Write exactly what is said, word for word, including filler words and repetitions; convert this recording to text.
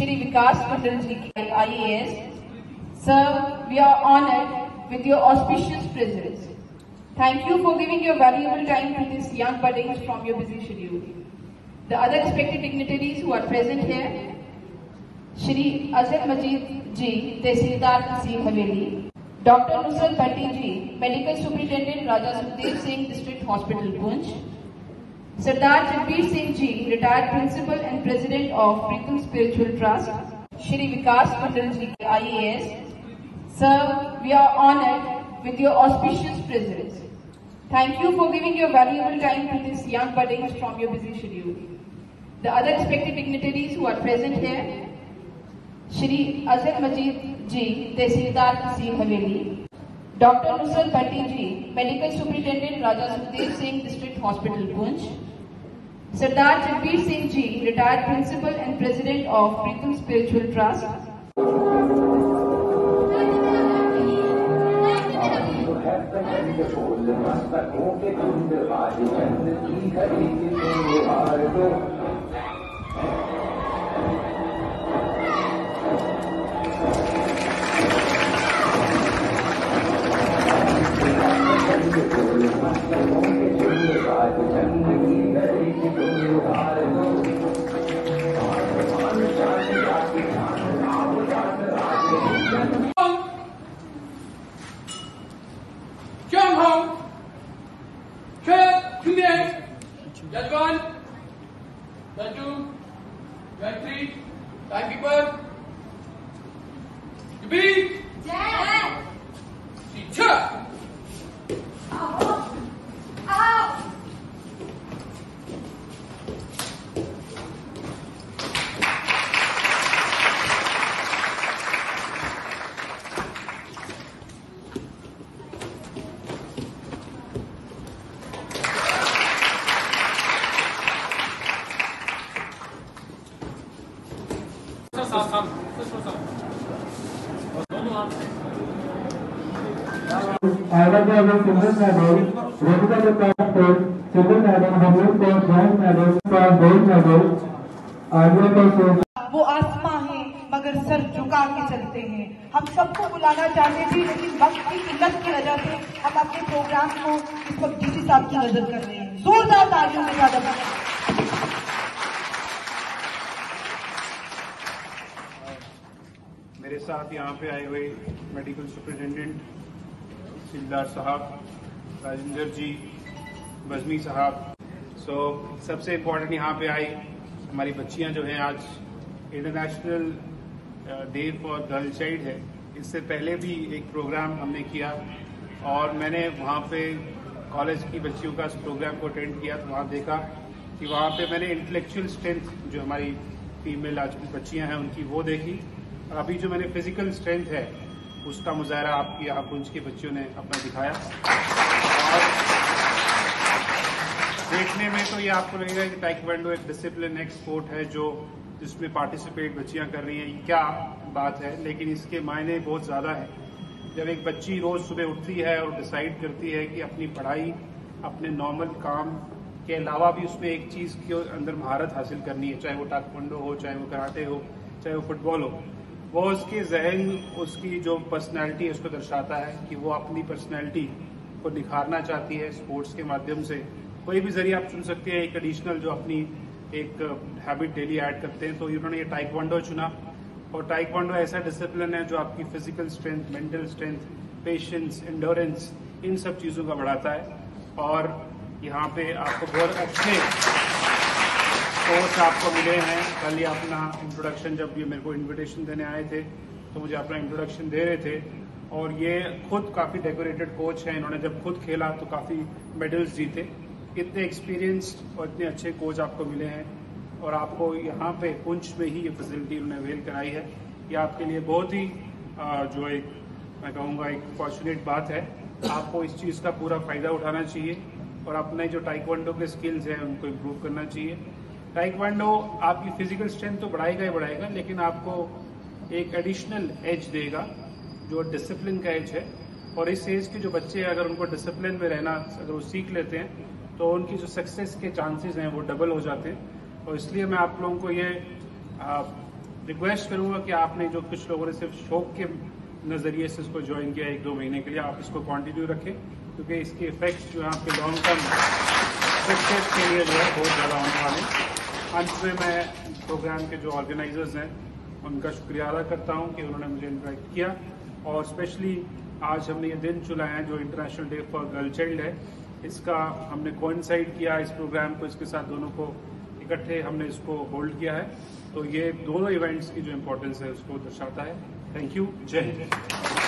Shri Vikas Mandal ji I A S. Sir, we are honored with your auspicious presence. Thank you for giving your valuable time to this young buddings from your busy schedule. The other respected dignitaries who are present here, Shri Azhar Majid ji, Tehsildar Tehsil Haveli, Doctor Nusrat Bhatti ji, Medical Superintendent Raja Sukhdev Singh District Hospital, Punch, Sardar Jagbir Singh ji, retired Principal and President of Pritam Spiritual Trust, Shri Vikas Mandal ji I A S. Sir, we are honored with your auspicious presence. Thank you for giving your valuable time to this young buddings from your busy schedule. The other respected dignitaries who are present here, Shri Azhar Majid ji, Tehsildar Tehsil Haveli, Doctor Nusrat Bhatti ji, Medical Superintendent Raja Sukhdev Singh District Hospital, Punch, Sardar Jagbir Singh ji, retired Principal and President of Pritam Spiritual Trust. Judge one, judge two, judge three, timekeeper. You be? Yes. Teacher. Ow. Ow. Already have a silver medal, regular passport, silver medal, हमलोग को bronze medal, gold medal, आगे को वो आसमां है मगर sir झुका के चलते हैं। हम सबको बुलाना चाहते थे लेकिन वक्त की किल्लत की वजह से हम अपने प्रोग्राम को इस वक्त डीसी साहब की नजर कर रहे हैं। जोरदार तालियों के साथ मेरे साथ यहाँ पे आए हुए मेडिकल सुपरिटेंडेंट तहसीलदार साहब, राजेंद्र जी, बजमी साहब। सो so, सबसे इम्पोर्टेंट यहाँ पे आई हमारी बच्चियाँ जो हैं, आज international day for girl child है। इससे पहले भी एक प्रोग्राम हमने किया और मैंने वहाँ पे कॉलेज की बच्चियों का इस प्रोग्राम को अटेंड किया तो वहाँ देखा कि वहाँ पे मैंने इंटेलेक्चुअल स्ट्रेंथ जो हमारी फीमेल आज की बच्चियाँ हैं उनकी वो देखी, और अभी जो मैंने फिजिकल स्ट्रेंथ है उसका मुजाहरा आपकी यहाँ पुंछ के बच्चों ने अपना दिखाया। और देखने में तो ये आपको लगेगा कि ताइक्वांडो एक डिसिप्लिन, एक स्पोर्ट है जो जिसमें पार्टिसिपेट बच्चियां कर रही हैं, ये क्या बात है, लेकिन इसके मायने बहुत ज़्यादा है। जब एक बच्ची रोज़ सुबह उठती है और डिसाइड करती है कि अपनी पढ़ाई, अपने नॉर्मल काम के अलावा भी उसमें एक चीज़ के अंदर महारत हासिल करनी है, चाहे वो ताइक्वांडो हो, चाहे वो कराटे हो, चाहे वो फुटबॉल हो, वो उसके जहन, उसकी जो पर्सनैलिटी है उसको दर्शाता है कि वो अपनी पर्सनैलिटी को निखारना चाहती है स्पोर्ट्स के माध्यम से। कोई भी जरिए आप चुन सकते हैं, एक एडिशनल जो अपनी एक हैबिट डेली ऐड करते हैं। तो इन्होंने ये ताइक्वांडो चुना, और ताइक्वांडो ऐसा डिसिप्लिन है जो आपकी physical strength, mental strength, patience, endurance, इन सब चीज़ों का बढ़ाता है। और यहाँ पे आपको बहुत अच्छे कोच आपको मिले हैं। कल ही अपना इंट्रोडक्शन, जब ये मेरे को इन्विटेशन देने आए थे तो मुझे अपना इंट्रोडक्शन दे रहे थे, और ये खुद काफ़ी डेकोरेटेड कोच हैं। इन्होंने जब खुद खेला तो काफ़ी मेडल्स जीते। इतने एक्सपीरियंस्ड और इतने अच्छे कोच आपको मिले हैं, और आपको यहाँ पे पुंछ में ही ये फैसिलिटी उन्होंने अवेल कराई है। ये आपके लिए बहुत ही जो एक मैं कहूँगा एक फॉर्चुनेट बात है। आपको इस चीज़ का पूरा फ़ायदा उठाना चाहिए और अपने जो ताइक्वांडो के स्किल्स हैं उनको इम्प्रूव करना चाहिए। ताइक्वांडो आपकी फिजिकल स्ट्रेंथ तो बढ़ाएगा ही बढ़ाएगा, लेकिन आपको एक एडिशनल एज देगा जो डिसिप्लिन का एज है। और इस एज के जो बच्चे अगर उनको डिसिप्लिन में रहना अगर वो सीख लेते हैं तो उनकी जो सक्सेस के चांसेस हैं वो डबल हो जाते हैं। और इसलिए मैं आप लोगों को ये रिक्वेस्ट करूंगा कि आपने जो कुछ लोगों ने सिर्फ शौक के नजरिए से इसको ज्वाइन किया एक दो महीने के लिए, आप इसको कंटिन्यू रखें, क्योंकि इसके इफेक्ट्स जो यहाँ पे लॉन्ग टर्म सक्सेस के लिए जो है बहुत ज़्यादा होने वाले। अंत में मैं प्रोग्राम के जो ऑर्गेनाइजर्स हैं उनका शुक्रिया अदा करता हूँ कि उन्होंने मुझे इन्वाइट किया, और स्पेशली आज हमने ये दिन चुना है जो international day for girl child है, इसका हमने कोइंसाइड किया इस प्रोग्राम को, इसके साथ दोनों को इकट्ठे हमने इसको होल्ड किया है। तो ये दोनों इवेंट्स की जो इम्पोर्टेंस है उसको दर्शाता है। Thank you. जय हिंद।